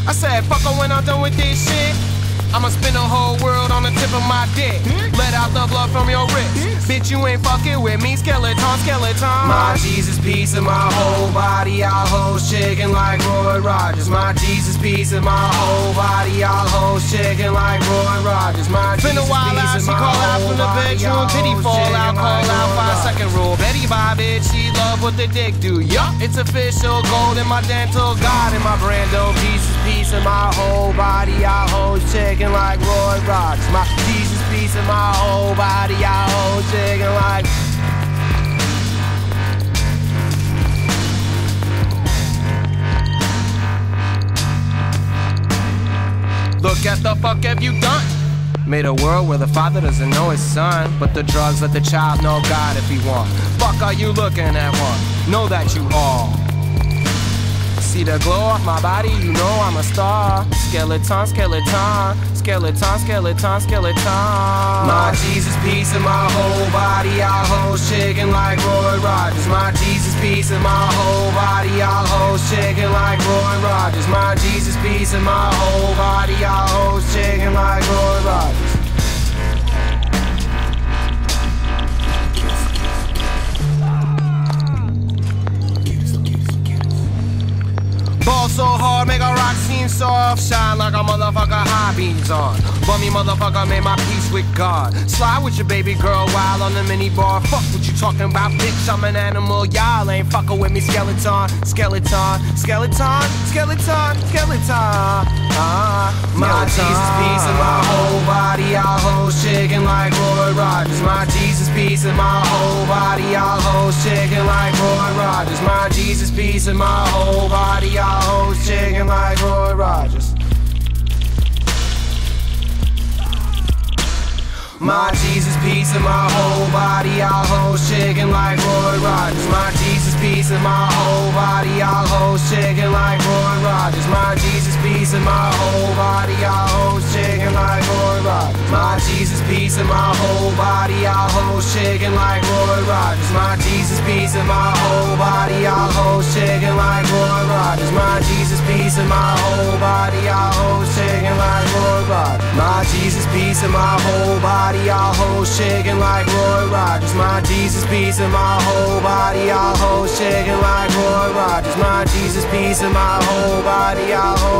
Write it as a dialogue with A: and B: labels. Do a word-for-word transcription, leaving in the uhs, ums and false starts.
A: I said, fuck her when I'm done with this shit. I'ma spin the whole world on the tip of my dick. Let out the blood from your wrist. Bitch, you ain't fucking with me. Skeleton, skeleton. My Jesus piece of my whole body. All hoes chicken like Roy Rogers. My Jesus piece of my whole body. All hoes chicken like Roy Rogers. My
B: Spin a while out, she call out from the bedroom. Titty fall out, call out, five second rule. Betty bye, bitch, she love what the dick do. Yup, it's official. Gold in my dental, God in my Brando. Jesus piece of my whole body. All hoes chicken like Roy Rogers. My Jesus piece of my whole body. All hoes chicken like. Look at the fuck have you done? Made a world where the father doesn't know his son, but the drugs let the child know God if he want. Fuck are you looking at one? Know that you all see the glow off my body, you know I'm a star. Skeleton, skeleton, skeleton, skeleton, skeleton. My Jesus piece of my whole body, all hoes chicken like Roy Rogers. My Jesus piece of my whole body, all hoes chicken like Roy Rogers. My Jesus piece of my whole body, all hoes chicken like Roy Rogers. Ball so hard, make a rock seem soft. Shine like a motherfucker, high beams on. Bummy motherfucker, made my peace with God. Slide with your baby girl while on the mini bar. Fuck what you talking about, bitch, I'm an animal. Y'all ain't fucking with me, skeleton, skeleton, skeleton, skeleton, skeleton. Uh, my Jesus piece of my whole body, all hoes chicken like Roy Rogers. My Jesus piece of my whole body, all hoes chicken like Roy Rogers. My Jesus piece of my whole body, all hoes chicken like Roy Rogers. My Jesus piece of my whole body, all hoes chicken like Roy Rogers. My Jesus piece of my whole body, all hoes chicken like Roy Rogers. My Jesus piece of my whole body, all hoes chicken like Roy Rogers. My Jesus piece of my whole body, all hoes chicken like Roy Rogers. My Jesus piece of my whole body, all hoes chicken like Roy Rogers. My Jesus piece of my whole body, all hoes chicken like Roy Rogers. My Jesus piece of my whole body, all hoes chicken like Roy Rogers. My Jesus piece of my whole body, all hoes chicken like Roy Rogers. My Jesus piece of my whole body, all hoes